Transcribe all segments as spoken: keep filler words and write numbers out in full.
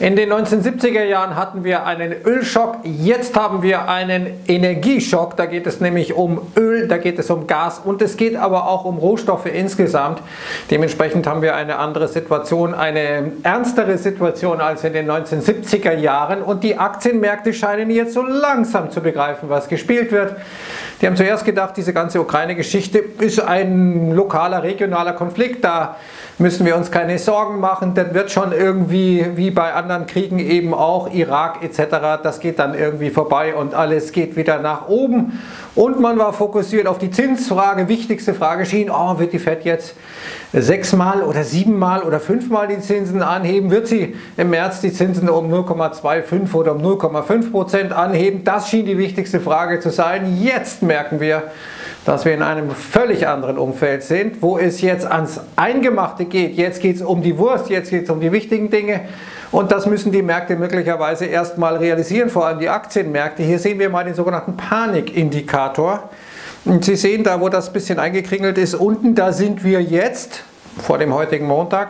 In den neunzehnhundertsiebziger Jahren hatten wir einen Ölschock, jetzt haben wir einen Energieschock. Da geht es nämlich um Öl, da geht es um Gas und es geht aber auch um Rohstoffe insgesamt. Dementsprechend haben wir eine andere Situation, eine ernstere Situation als in den neunzehnhundertsiebziger Jahren. Und die Aktienmärkte scheinen jetzt so langsam zu begreifen, was gespielt wird. Die haben zuerst gedacht, diese ganze Ukraine-Geschichte ist ein lokaler, regionaler Konflikt. Da müssen wir uns keine Sorgen machen. Das wird schon irgendwie, wie bei anderen Kriegen eben auch, Irak et cetera, das geht dann irgendwie vorbei und alles geht wieder nach oben. Und man war fokussiert auf die Zinsfrage. Wichtigste Frage schien, oh, wird die Fed jetzt sechsmal oder siebenmal oder fünfmal die Zinsen anheben? Wird sie im März die Zinsen um null Komma fünfundzwanzig oder um null Komma fünf Prozent anheben? Das schien die wichtigste Frage zu sein. Jetzt merken wir, dass wir in einem völlig anderen Umfeld sind, wo es jetzt ans Eingemachte geht. Jetzt geht es um die Wurst, jetzt geht es um die wichtigen Dinge. Und das müssen die Märkte möglicherweise erstmal realisieren, vor allem die Aktienmärkte. Hier sehen wir mal den sogenannten Panikindikator. Und Sie sehen da, wo das ein bisschen eingekringelt ist, unten, da sind wir jetzt vor dem heutigen Montag.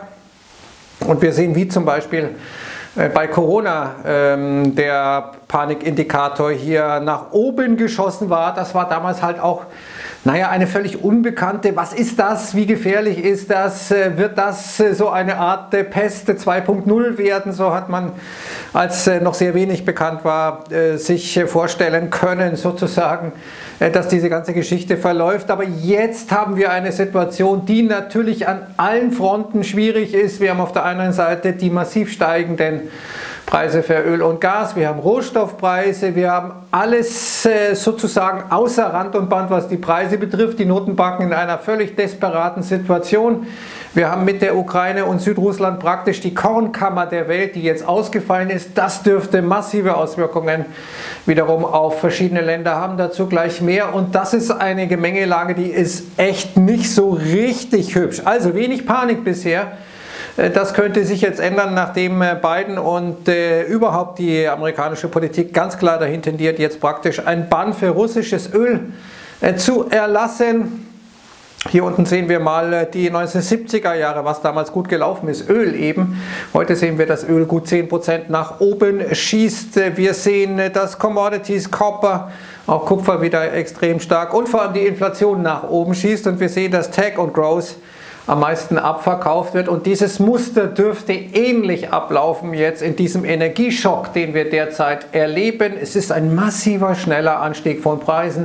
Und wir sehen, wie zum Beispiel bei Corona ähm, der Panikindikator hier nach oben geschossen war. Das war damals halt auch, naja, eine völlig unbekannte. Was ist das? Wie gefährlich ist das? Wird das so eine Art Pest zwei Punkt null werden? So hat man, als noch sehr wenig bekannt war, sich vorstellen können, sozusagen, dass diese ganze Geschichte verläuft. Aber jetzt haben wir eine Situation, die natürlich an allen Fronten schwierig ist. Wir haben auf der einen Seite die massiv steigenden Preise für Öl und Gas, wir haben Rohstoffpreise, wir haben alles äh, sozusagen außer Rand und Band, was die Preise betrifft. Die Notenbanken in einer völlig desperaten Situation. Wir haben mit der Ukraine und Südrussland praktisch die Kornkammer der Welt, die jetzt ausgefallen ist. Das dürfte massive Auswirkungen wiederum auf verschiedene Länder haben, dazu gleich mehr. Und das ist eine Gemengelage, die ist echt nicht so richtig hübsch. Also wenig Panik bisher. Das könnte sich jetzt ändern, nachdem Biden und äh, überhaupt die amerikanische Politik ganz klar dahin tendiert, jetzt praktisch ein Bann für russisches Öl äh, zu erlassen. Hier unten sehen wir mal die neunzehnhundertsiebziger Jahre, was damals gut gelaufen ist, Öl eben. Heute sehen wir, dass Öl gut zehn Prozent nach oben schießt. Wir sehen, dass Commodities, Copper, auch Kupfer wieder extrem stark und vor allem die Inflation nach oben schießt. Und wir sehen, dass Tech und Growth am meisten abverkauft wird. Und dieses Muster dürfte ähnlich ablaufen jetzt in diesem Energieschock, den wir derzeit erleben. Es ist ein massiver, schneller Anstieg von Preisen,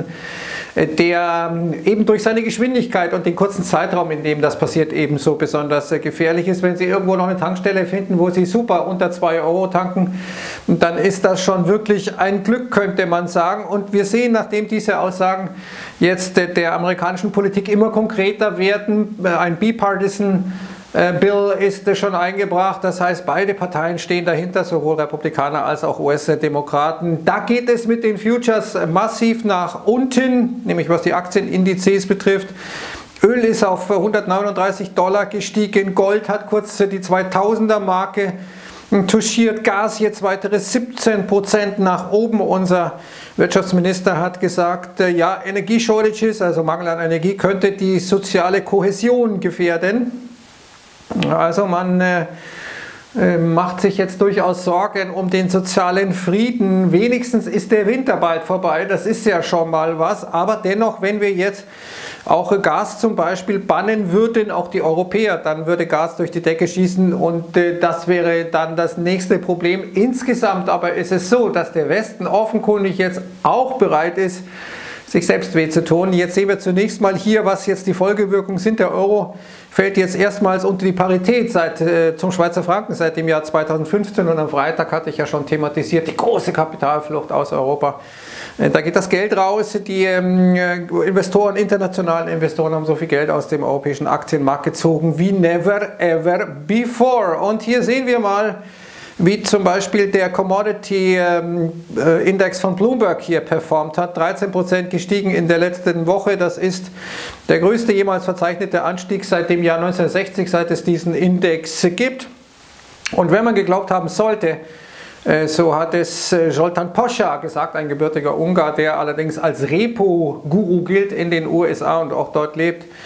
der eben durch seine Geschwindigkeit und den kurzen Zeitraum, in dem das passiert, ebenso besonders gefährlich ist. Wenn Sie irgendwo noch eine Tankstelle finden, wo Sie super unter zwei Euro tanken, dann ist das schon wirklich ein Glück, könnte man sagen. Und wir sehen, nachdem diese Aussagen jetzt der amerikanischen Politik immer konkreter werden, ein Bipartisan Bill ist schon eingebracht, das heißt, beide Parteien stehen dahinter, sowohl Republikaner als auch U S-Demokraten. Da geht es mit den Futures massiv nach unten, nämlich was die Aktienindizes betrifft. Öl ist auf hundertneununddreißig Dollar gestiegen, Gold hat kurz die zweitausender Marke touchiert, Gas jetzt weitere siebzehn Prozent nach oben. Unser Wirtschaftsminister hat gesagt, ja, Energieshortages, also Mangel an Energie, könnte die soziale Kohäsion gefährden. Also man äh, äh, macht sich jetzt durchaus Sorgen um den sozialen Frieden. Wenigstens ist der Winter bald vorbei, das ist ja schon mal was. Aber dennoch, wenn wir jetzt auch Gas zum Beispiel bannen würden, auch die Europäer, dann würde Gas durch die Decke schießen und äh, das wäre dann das nächste Problem. Insgesamt aber ist es so, dass der Westen offenkundig jetzt auch bereit ist, sich selbst weh zu tun. Jetzt sehen wir zunächst mal hier, was jetzt die Folgewirkungen sind. Der Euro fällt jetzt erstmals unter die Parität seit, äh, zum Schweizer Franken seit dem Jahr zweitausendfünfzehn und am Freitag hatte ich ja schon thematisiert, die große Kapitalflucht aus Europa. Äh, da geht das Geld raus, die ähm, Investoren, internationalen Investoren haben so viel Geld aus dem europäischen Aktienmarkt gezogen wie never ever before. Und hier sehen wir mal, wie zum Beispiel der Commodity-Index von Bloomberg hier performt hat. dreizehn Prozent gestiegen in der letzten Woche. Das ist der größte jemals verzeichnete Anstieg seit dem Jahr neunzehnhundertsechzig, seit es diesen Index gibt. Und wenn man geglaubt haben sollte, so hat es Zoltán Pozsár gesagt, ein gebürtiger Ungar, der allerdings als Repo-Guru gilt in den U S A und auch dort lebt,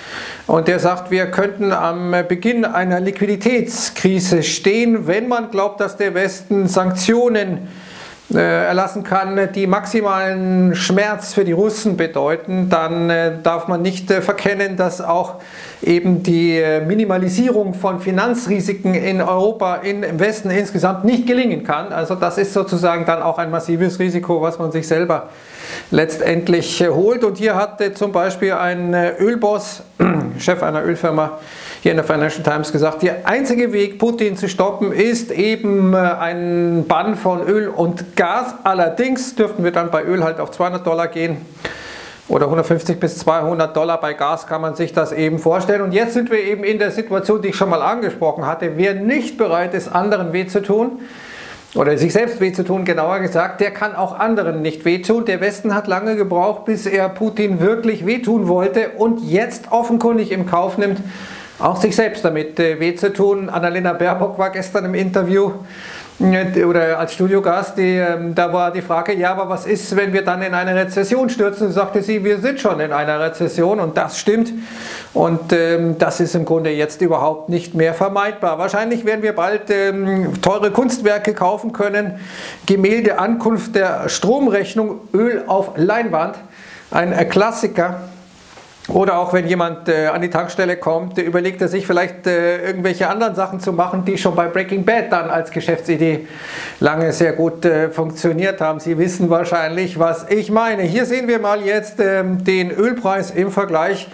Und der sagt, wir könnten am Beginn einer Liquiditätskrise stehen, wenn man glaubt, dass der Westen Sanktionen äh, erlassen kann, die maximalen Schmerz für die Russen bedeuten, dann äh, darf man nicht äh, verkennen, dass auch eben die äh, Minimalisierung von Finanzrisiken in Europa, in, im Westen insgesamt nicht gelingen kann. Also das ist sozusagen dann auch ein massives Risiko, was man sich selber letztendlich äh, holt. Und hier hat äh, zum Beispiel ein äh, Ölboss, Chef einer Ölfirma, hier in der Financial Times gesagt, der einzige Weg, Putin zu stoppen, ist eben ein Bann von Öl und Gas. Allerdings dürften wir dann bei Öl halt auf zweihundert Dollar gehen oder hundertfünfzig bis zweihundert Dollar. Bei Gas kann man sich das eben vorstellen. Und jetzt sind wir eben in der Situation, die ich schon mal angesprochen hatte. Wer nicht bereit ist, anderen weh zu tun, oder sich selbst weh zu tun, genauer gesagt, der kann auch anderen nicht wehtun. Der Westen hat lange gebraucht, bis er Putin wirklich wehtun wollte und jetzt offenkundig im Kauf nimmt, auch sich selbst damit äh, weh zu tun. Annalena Baerbock war gestern im Interview äh, oder als Studiogast, die, äh, da war die Frage, ja, aber was ist, wenn wir dann in eine Rezession stürzen? Und sagte sie, wir sind schon in einer Rezession und das stimmt. Und ähm, das ist im Grunde jetzt überhaupt nicht mehr vermeidbar. Wahrscheinlich werden wir bald ähm, teure Kunstwerke kaufen können. Gemälde Ankunft der Stromrechnung, Öl auf Leinwand, ein äh, Klassiker. Oder auch wenn jemand äh, an die Tankstelle kommt, äh, überlegt er sich vielleicht äh, irgendwelche anderen Sachen zu machen, die schon bei Breaking Bad dann als Geschäftsidee lange sehr gut äh, funktioniert haben. Sie wissen wahrscheinlich, was ich meine. Hier sehen wir mal jetzt ähm, den Ölpreis im Vergleich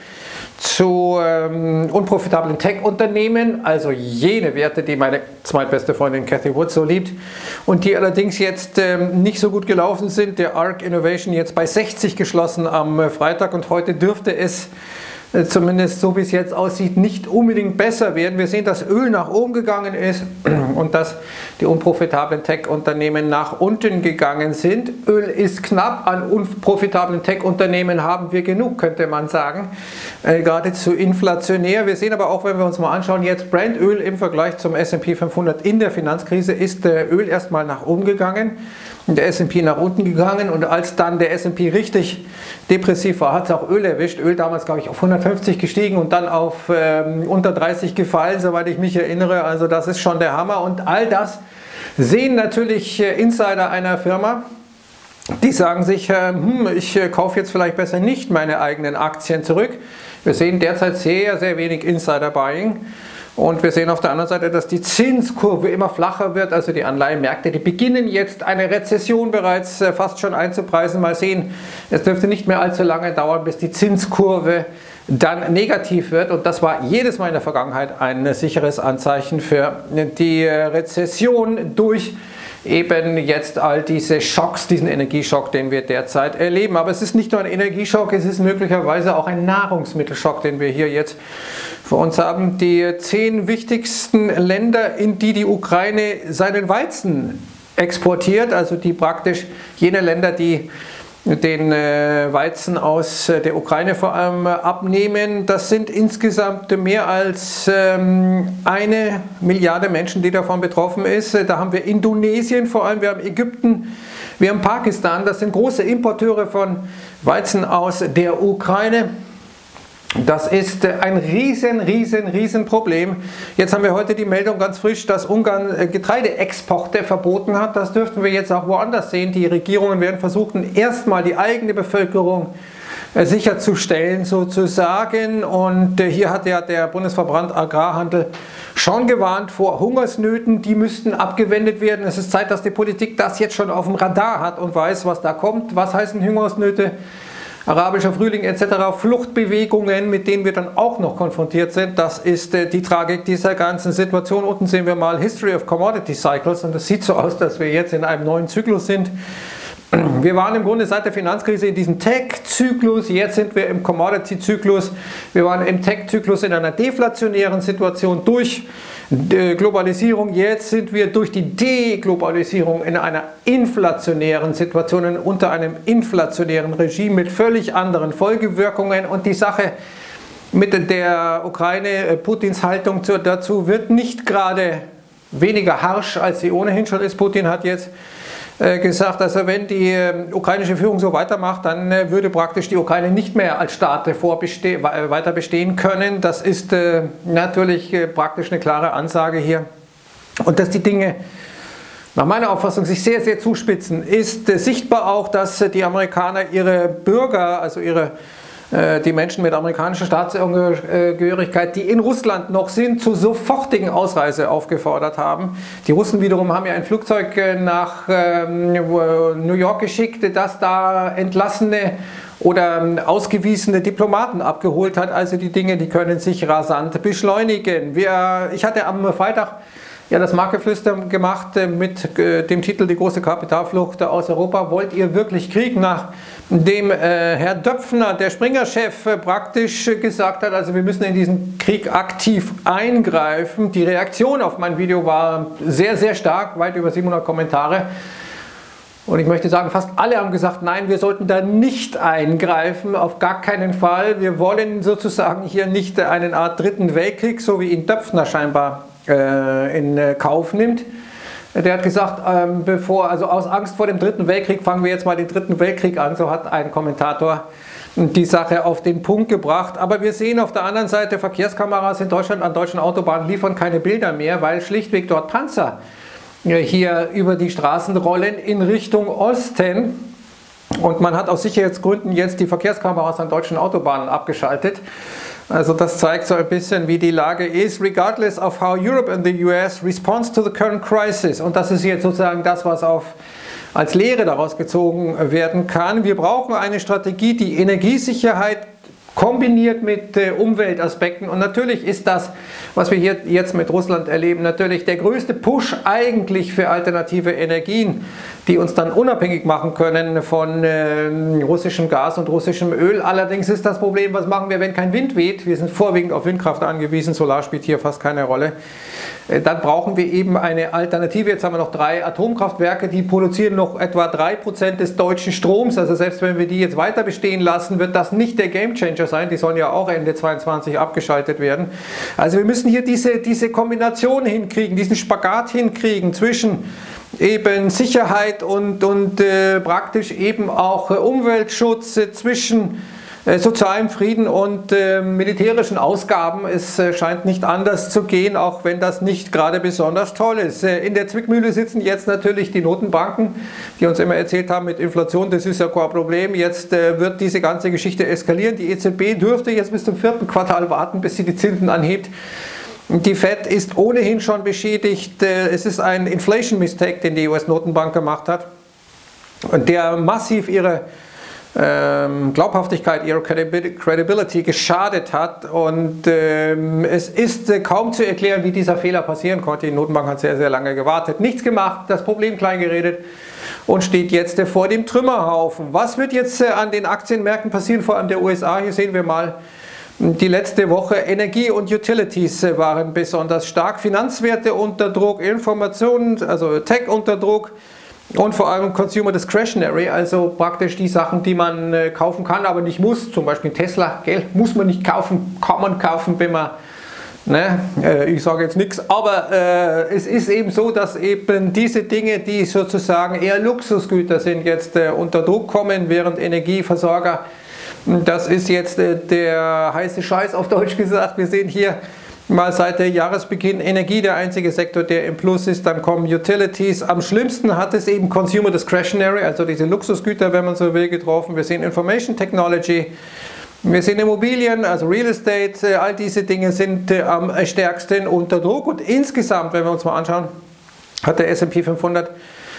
zu ähm, unprofitablen Tech-Unternehmen, also jene Werte, die meine zweitbeste Freundin Cathy Wood so liebt und die allerdings jetzt ähm, nicht so gut gelaufen sind. Der Arc Innovation jetzt bei sechzig geschlossen am äh, Freitag und heute dürfte es äh, zumindest so wie es jetzt aussieht nicht unbedingt besser werden. Wir sehen, dass Öl nach oben gegangen ist und dass die unprofitablen Tech-Unternehmen nach unten gegangen sind. Öl ist knapp, an unprofitablen Tech-Unternehmen haben wir genug, könnte man sagen. Äh, geradezu inflationär. Wir sehen aber auch, wenn wir uns mal anschauen, jetzt Brent-Öl im Vergleich zum S und P fünfhundert in der Finanzkrise ist äh, Öl erstmal nach oben gegangen und der S und P nach unten gegangen und als dann der S und P richtig depressiv war, hat es auch Öl erwischt. Öl damals, glaube ich, auf hundertfünfzig gestiegen und dann auf ähm, unter dreißig gefallen, soweit ich mich erinnere. Also das ist schon der Hammer und all das sehen natürlich äh, Insider einer Firma. Die sagen sich, äh, hm, ich äh, kaufe jetzt vielleicht besser nicht meine eigenen Aktien zurück. Wir sehen derzeit sehr, sehr wenig Insider-Buying. Und wir sehen auf der anderen Seite, dass die Zinskurve immer flacher wird. Also die Anleihenmärkte, die beginnen jetzt eine Rezession bereits äh, fast schon einzupreisen. Mal sehen, es dürfte nicht mehr allzu lange dauern, bis die Zinskurve dann negativ wird. Und das war jedes Mal in der Vergangenheit ein sicheres Anzeichen für die Rezession durch eben jetzt all diese Schocks, diesen Energieschock, den wir derzeit erleben. Aber es ist nicht nur ein Energieschock, es ist möglicherweise auch ein Nahrungsmittelschock, den wir hier jetzt vor uns haben. Die zehn wichtigsten Länder, in die die Ukraine seinen Weizen exportiert, also die praktisch jene Länder, die den Weizen aus der Ukraine vor allem abnehmen. Das sind insgesamt mehr als eine Milliarde Menschen, die davon betroffen ist. Da haben wir Indonesien vor allem, wir haben Ägypten, wir haben Pakistan. Das sind große Importeure von Weizen aus der Ukraine. Das ist ein riesen, riesen, riesen Problem. Jetzt haben wir heute die Meldung ganz frisch, dass Ungarn Getreideexporte verboten hat. Das dürften wir jetzt auch woanders sehen. Die Regierungen werden versuchen, erstmal die eigene Bevölkerung sicherzustellen sozusagen. Und hier hat ja der Bundesverband Agrarhandel schon gewarnt vor Hungersnöten. Die müssten abgewendet werden. Es ist Zeit, dass die Politik das jetzt schon auf dem Radar hat und weiß, was da kommt. Was heißen Hungersnöte? Arabischer Frühling et cetera, Fluchtbewegungen, mit denen wir dann auch noch konfrontiert sind. Das ist äh, die Tragik dieser ganzen Situation. Unten sehen wir mal History of Commodity Cycles und es sieht so aus, dass wir jetzt in einem neuen Zyklus sind. Wir waren im Grunde seit der Finanzkrise in diesem Tech-Zyklus, jetzt sind wir im Commodity-Zyklus. Wir waren im Tech-Zyklus in einer deflationären Situation durch Globalisierung, jetzt sind wir durch die Deglobalisierung in einer inflationären Situation, unter einem inflationären Regime mit völlig anderen Folgewirkungen und die Sache mit der Ukraine, Putins Haltung dazu wird nicht gerade weniger harsch, als sie ohnehin schon ist. Putin hat jetzt äh, gesagt, also wenn die äh, ukrainische Führung so weitermacht, dann äh, würde praktisch die Ukraine nicht mehr als Staat vorbeste weiter bestehen können. Das ist äh, natürlich äh, praktisch eine klare Ansage hier. Und dass die Dinge nach meiner Auffassung sich sehr, sehr zuspitzen, ist äh, sichtbar auch, dass äh, die Amerikaner ihre Bürger, also ihre die Menschen mit amerikanischer Staatsangehörigkeit, die in Russland noch sind, zur sofortigen Ausreise aufgefordert haben. Die Russen wiederum haben ja ein Flugzeug nach New York geschickt, das da entlassene oder ausgewiesene Diplomaten abgeholt hat. Also die Dinge, die können sich rasant beschleunigen. Wir, ich hatte am Freitag ja das Marktgeflüster gemacht mit dem Titel Die große Kapitalflucht aus Europa. Wollt ihr wirklich Krieg? Nachdem äh, Herr Döpfner, der Springer-Chef, äh, praktisch gesagt hat, also wir müssen in diesen Krieg aktiv eingreifen. Die Reaktion auf mein Video war sehr, sehr stark, weit über siebenhundert Kommentare. Und ich möchte sagen, fast alle haben gesagt, nein, wir sollten da nicht eingreifen, auf gar keinen Fall. Wir wollen sozusagen hier nicht eine Art dritten Weltkrieg, so wie ihn Döpfner scheinbar in Kauf nimmt. Der hat gesagt, ähm, bevor, also aus Angst vor dem dritten Weltkrieg fangen wir jetzt mal den dritten Weltkrieg an, so hat ein Kommentator die Sache auf den Punkt gebracht. Aber wir sehen auf der anderen Seite, Verkehrskameras in Deutschland an deutschen Autobahnen liefern keine Bilder mehr, weil schlichtweg dort Panzer hier über die Straßen rollen in Richtung Osten. Und man hat aus Sicherheitsgründen jetzt die Verkehrskameras an deutschen Autobahnen abgeschaltet. Also das zeigt so ein bisschen, wie die Lage ist, regardless of how Europe and the U S responds to the current crisis. Und das ist jetzt sozusagen das, was auf, als Lehre daraus gezogen werden kann. Wir brauchen eine Strategie, die Energiesicherheit kombiniert mit äh, Umweltaspekten. Und natürlich ist das, was wir hier jetzt mit Russland erleben, natürlich der größte Push eigentlich für alternative Energien, die uns dann unabhängig machen können von äh, russischem Gas und russischem Öl. Allerdings ist das Problem, was machen wir, wenn kein Wind weht? Wir sind vorwiegend auf Windkraft angewiesen, Solar spielt hier fast keine Rolle. Äh, dann brauchen wir eben eine Alternative. Jetzt haben wir noch drei Atomkraftwerke, die produzieren noch etwa drei Prozent des deutschen Stroms. Also selbst wenn wir die jetzt weiter bestehen lassen, wird das nicht der Gamechanger sein. Die sollen ja auch Ende zweiundzwanzig abgeschaltet werden. Also wir müssen hier diese, diese Kombination hinkriegen, diesen Spagat hinkriegen zwischen eben Sicherheit und, und äh, praktisch eben auch äh, Umweltschutz, äh, zwischen äh, sozialem Frieden und äh, militärischen Ausgaben. Es äh, scheint nicht anders zu gehen, auch wenn das nicht gerade besonders toll ist. Äh, in der Zwickmühle sitzen jetzt natürlich die Notenbanken, die uns immer erzählt haben, mit Inflation, das ist ja kein Problem. Jetzt äh, wird diese ganze Geschichte eskalieren. Die E Z B dürfte jetzt bis zum vierten Quartal warten, bis sie die Zinsen anhebt. Die Fed ist ohnehin schon beschädigt. Es ist ein Inflation Mistake, den die U S-Notenbank gemacht hat, und der massiv ihre ähm, Glaubhaftigkeit, ihre Credibility geschadet hat. Und ähm, es ist äh, kaum zu erklären, wie dieser Fehler passieren konnte. Die Notenbank hat sehr, sehr lange gewartet, nichts gemacht, das Problem klein geredet und steht jetzt äh, vor dem Trümmerhaufen. Was wird jetzt äh, an den Aktienmärkten passieren, vor allem der U S A? Hier sehen wir mal die letzte Woche. Energie und Utilities waren besonders stark, Finanzwerte unter Druck, Informationen, also Tech unter Druck und vor allem Consumer Discretionary, also praktisch die Sachen, die man äh, kaufen kann, aber nicht muss. Zum Beispiel Tesla, gell, muss man nicht kaufen, kann man kaufen, wenn man, ne, äh, ich sage jetzt nichts, aber äh, es ist eben so, dass eben diese Dinge, die sozusagen eher Luxusgüter sind, jetzt äh, unter Druck kommen, während Energieversorger, das ist jetzt äh, der heiße Scheiß auf Deutsch gesagt. Wir sehen hier mal seit der Jahresbeginn Energie der einzige Sektor, der im Plus ist. Dann kommen Utilities. Am schlimmsten hat es eben Consumer Discretionary, also diese Luxusgüter, wenn man so will, getroffen. Wir sehen Information Technology. Wir sehen Immobilien, also Real Estate. All diese Dinge sind äh, am stärksten unter Druck. Und insgesamt, wenn wir uns mal anschauen, hat der S und P fünfhundert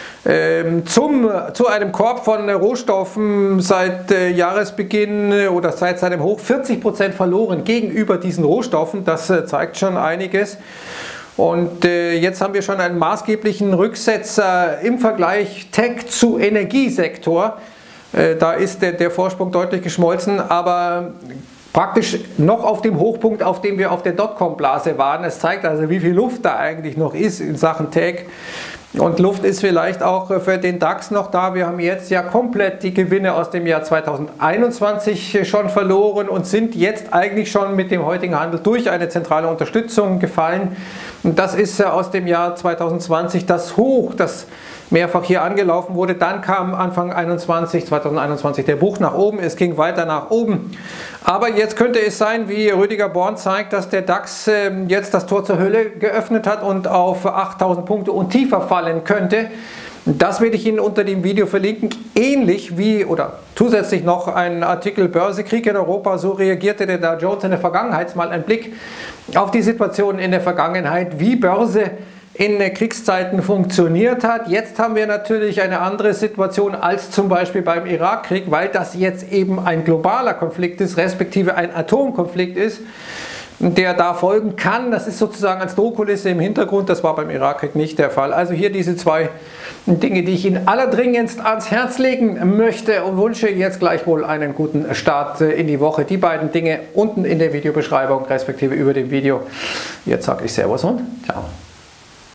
Zum, zu einem Korb von Rohstoffen seit äh, Jahresbeginn oder seit seinem Hoch vierzig Prozent verloren gegenüber diesen Rohstoffen. Das äh, zeigt schon einiges. Und äh, jetzt haben wir schon einen maßgeblichen Rücksetzer im Vergleich Tech zu Energiesektor. Äh, da ist der, der Vorsprung deutlich geschmolzen, aber praktisch noch auf dem Hochpunkt, auf dem wir auf der Dotcom-Blase waren. Es zeigt also, wie viel Luft da eigentlich noch ist in Sachen Tech. Und Luft ist vielleicht auch für den DAX noch da. Wir haben jetzt ja komplett die Gewinne aus dem Jahr zweitausendeinundzwanzig schon verloren und sind jetzt eigentlich schon mit dem heutigen Handel durch eine zentrale Unterstützung gefallen. Und das ist aus dem Jahr zweitausendzwanzig das Hoch, das mehrfach hier angelaufen wurde. Dann kam Anfang einundzwanzig, zweitausendeinundzwanzig der Bruch nach oben. Es ging weiter nach oben. Aber jetzt könnte es sein, wie Rüdiger Born zeigt, dass der DAX jetzt das Tor zur Hölle geöffnet hat und auf achttausend Punkte und tiefer fallen könnte. Das werde ich Ihnen unter dem Video verlinken. Ähnlich wie oder zusätzlich noch ein Artikel Börsekrieg in Europa. So reagierte der Dow Jones in der Vergangenheit. Mal ein Blick auf die Situation in der Vergangenheit, wie Börse in Kriegszeiten funktioniert hat. Jetzt haben wir natürlich eine andere Situation als zum Beispiel beim Irakkrieg, weil das jetzt eben ein globaler Konflikt ist, respektive ein Atomkonflikt ist, der da folgen kann. Das ist sozusagen als Drohkulisse im Hintergrund, das war beim Irakkrieg nicht der Fall. Also hier diese zwei Dinge, die ich Ihnen allerdringendst ans Herz legen möchte und wünsche jetzt gleichwohl einen guten Start in die Woche. Die beiden Dinge unten in der Videobeschreibung, respektive über dem Video. Jetzt sage ich Servus und ciao.